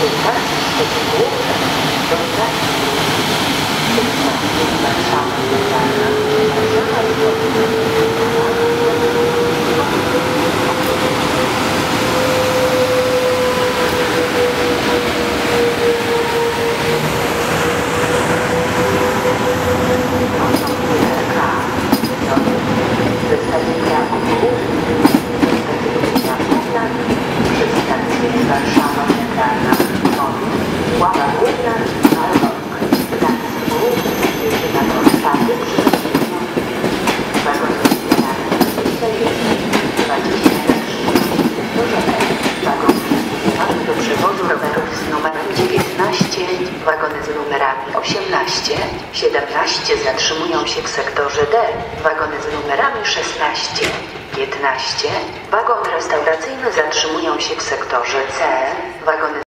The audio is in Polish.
Wagony z numerami 18, 17 zatrzymują się w sektorze D. Wagony z numerami 16, 15. Wagon restauracyjny zatrzymują się w sektorze C.